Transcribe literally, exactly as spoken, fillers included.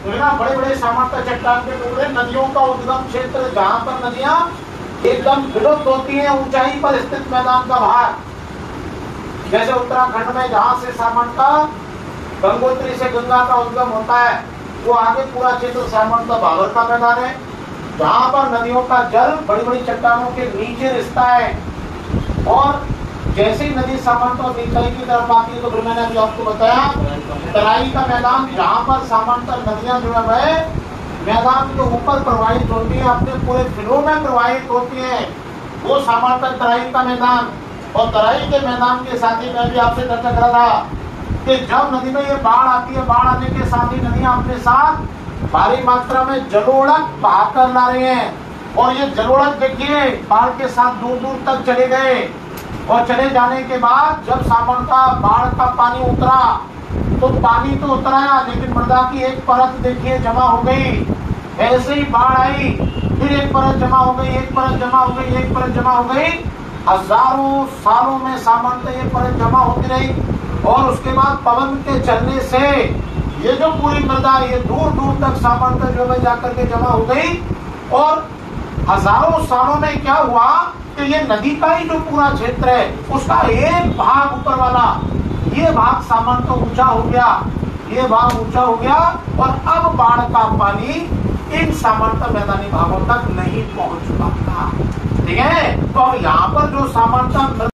जो है ना बड़े बड़े सामर्थ्य चट्टान के टुकड़े, नदियों का उद्गम क्षेत्र जहाँ पर नदियां एकदम विलुप्त होती हैं, ऊंचाई पर स्थित मैदान का भाग, जैसे उत्तराखंड में जहाँ से सामर्थ्य गंगोत्री से गंगा का उद्गम होता है, वो आगे पूरा क्षेत्र सामर्थ्य भाबर का मैदान है, जहाँ पर नदियों का जल बड़ी बड़ी चट्टानों के नीचे रिसता है। और जैसे ही नदी सामर्थ्य और नीचाई की तरफ आती है तो फिर मैंने अभी आपको बताया तराई का मैदान, जहाँ पर सामर्थ्य नदियां जो है मैदान के ऊपर प्रवाहित होती है, अपने पूरे फिलों में प्रवाहित होती है, वो सामर्थ्य तराई का मैदान। और तराई के मैदान के साथ ही मैं भी आपसे चर्चा कर रहा था कि जब नदी में ये बाढ़ आती है, बाढ़ आने के साथ ही नदियां अपने साथ भारी मात्रा में जलोढ़क बहाकर ला रहे हैं। और ये जलोढ़क देखिए बाढ़ के साथ दूर दूर तक चले गए, और चले जाने के बाद जब सामर्थ्य बाढ़ का पानी उतरा तो पानी तो उतराया, लेकिन मृदा की एक परत देखिए जमा हो गई। ऐसे ही बाढ़ आई, फिर एक परत जमा हो गई, एक परत जमा हो गई, एक परत जमा हो गई। हजारों सालों में सामर्थ्य ये परत जमा होती रही, और उसके बाद पवन के चलने से ये जो पूरी मृदा ये दूर दूर तक सामर्थ्य जो है जाकर के जमा हो गई। और हजारों सालों में क्या हुआ कि ये नदी का ही जो पूरा क्षेत्र है उसका एक भाग ऊपर वाला ये भाग सामर्थ्य ऊंचा हो गया, ये भाग ऊंचा हो गया, और अब बाढ़ का पानी इन सामर्थ्य मैदानी भागों तक नहीं पहुंच पाता। ठीक है, तो अब यहाँ पर जो सामर्थ्य